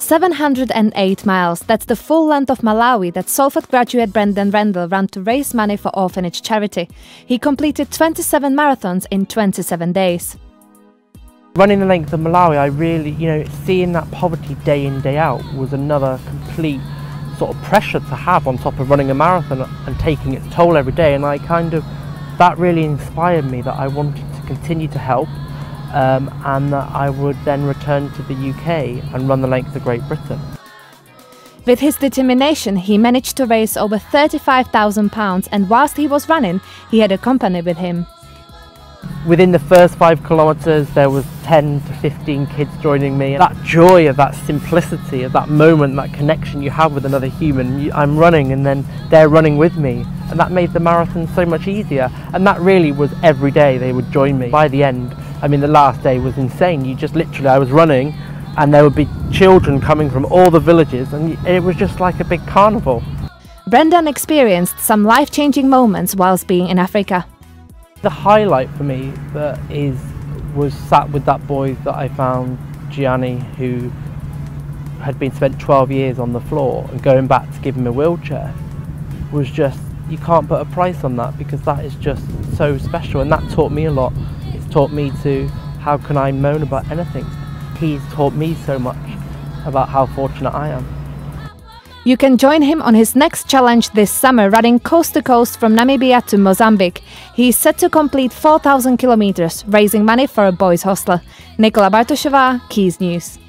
708 miles, that's the full length of Malawi that Salford graduate Brendan Rendell ran to raise money for orphanage charity. He completed 27 marathons in 27 days. Running the length of Malawi, I really, seeing that poverty day in, day out was another complete sort of pressure to have on top of running a marathon and taking its toll every day. And that really inspired me that I wanted to continue to help. And that I would then return to the UK and run the length of Great Britain. With his determination, he managed to raise over £35,000, and whilst he was running, he had a company with him. Within the first 5 kilometres, there was 10 to 15 kids joining me. That joy of that simplicity, of that moment, that connection you have with another human. I'm running and then they're running with me, and that made the marathon so much easier. And that really was every day they would join me. By the end, the last day was insane. I was running and there would be children coming from all the villages, and it was just like a big carnival. Brendan experienced some life-changing moments whilst being in Africa. The highlight for me was sat with that boy that I found, Gianni, who had been spent 12 years on the floor, and going back to give him a wheelchair was just, you can't put a price on that, because that is just so special, and that taught me a lot. It's taught me to, how can I moan about anything? He's taught me so much about how fortunate I am. You can join him on his next challenge this summer, running coast to coast from Namibia to Mozambique. He is set to complete 4,000 kilometers, raising money for a boys' hostel. Nicola Bartoszova, Keys News.